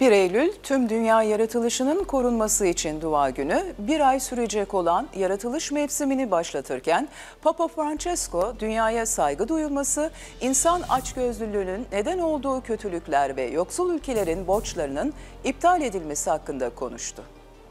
1 Eylül tüm dünya yaratılışının korunması için dua günü, bir ay sürecek olan yaratılış mevsimini başlatırken Papa Francesco dünyaya saygı duyulması, insan açgözlülüğünün neden olduğu kötülükler ve yoksul ülkelerin borçlarının iptal edilmesi hakkında konuştu.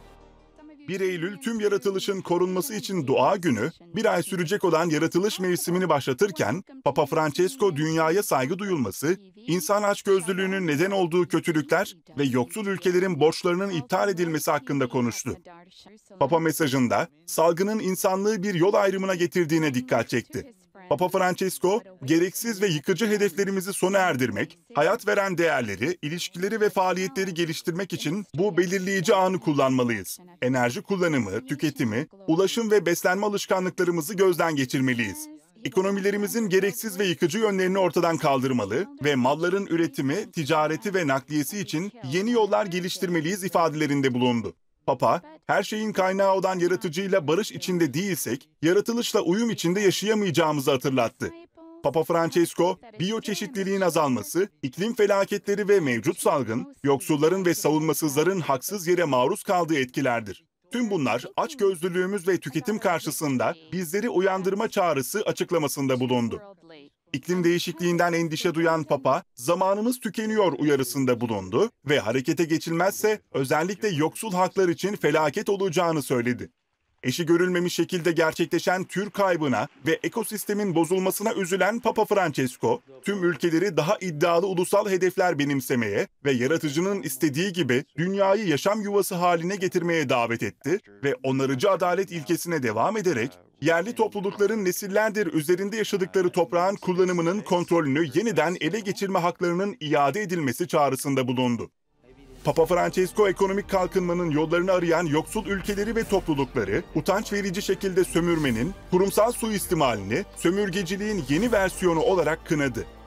1 Eylül tüm yaratılışın korunması için dua günü, bir ay sürecek olan yaratılış mevsimini başlatırken Papa Francesco dünyaya saygı duyulması, insan açgözlülüğünün neden olduğu kötülükler ve yoksul ülkelerin borçlarının iptal edilmesi hakkında konuştu. Papa mesajında salgının insanlığı bir yol ayrımına getirdiğine dikkat çekti. Papa Francesco, gereksiz ve yıkıcı hedeflerimizi sona erdirmek, hayat veren değerleri, ilişkileri ve faaliyetleri geliştirmek için bu belirleyici anı kullanmalıyız. Enerji kullanımı, tüketimi, ulaşım ve beslenme alışkanlıklarımızı gözden geçirmeliyiz. Ekonomilerimizin gereksiz ve yıkıcı yönlerini ortadan kaldırmalı ve malların üretimi, ticareti ve nakliyesi için yeni yollar geliştirmeliyiz ifadelerinde bulundu. Papa, her şeyin kaynağı olan yaratıcıyla barış içinde değilsek, yaratılışla uyum içinde yaşayamayacağımızı hatırlattı. Papa Francesco, biyoçeşitliliğin azalması, iklim felaketleri ve mevcut salgın, yoksulların ve savunmasızların haksız yere maruz kaldığı etkilerdir. Tüm bunlar açgözlülüğümüz ve tüketim karşısında bizleri uyandırma çağrısı açıklamasında bulundu. İklim değişikliğinden endişe duyan Papa, zamanımız tükeniyor uyarısında bulundu ve harekete geçilmezse özellikle yoksul halklar için felaket olacağını söyledi. Eşi görülmemiş şekilde gerçekleşen tür kaybına ve ekosistemin bozulmasına üzülen Papa Francesco, tüm ülkeleri daha iddialı ulusal hedefler benimsemeye ve yaratıcının istediği gibi dünyayı yaşam yuvası haline getirmeye davet etti ve onarıcı adalet ilkesine devam ederek, yerli toplulukların nesillerdir üzerinde yaşadıkları toprağın kullanımının kontrolünü yeniden ele geçirme haklarının iade edilmesi çağrısında bulundu. Papa Francesco ekonomik kalkınmanın yollarını arayan yoksul ülkeleri ve toplulukları, utanç verici şekilde sömürmenin, kurumsal suistimalini, sömürgeciliğin yeni versiyonu olarak kınadı.